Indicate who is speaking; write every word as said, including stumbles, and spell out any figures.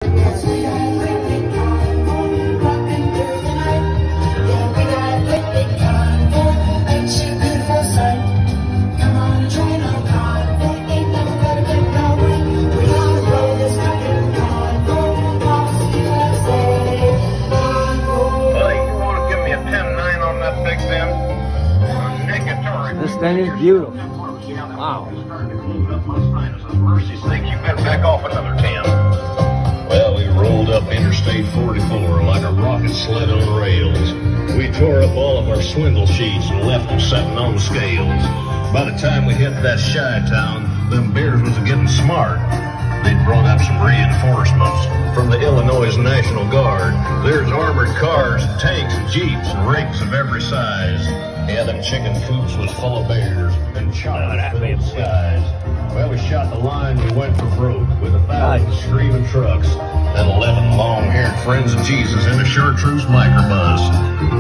Speaker 1: This thing is beautiful. Wow.
Speaker 2: Mercy sakes, you better back off another ten. Well, we rolled up Interstate forty-four like a rocket sled on rails. We tore up all of our swindle sheets and left them sitting on the scales. By the time we hit that shy town, them bears was getting smart. They'd brought up some reinforcements from the Illinois National Guard. There's armored cars and tanks and jeeps and rigs of every size. Yeah, them chicken coops was full of bears and choppers filled the skies. Well, we shot the line, we went for broke with a thousand screaming trucks and eleven long-haired friends of Jesus in a chartreuse microbus.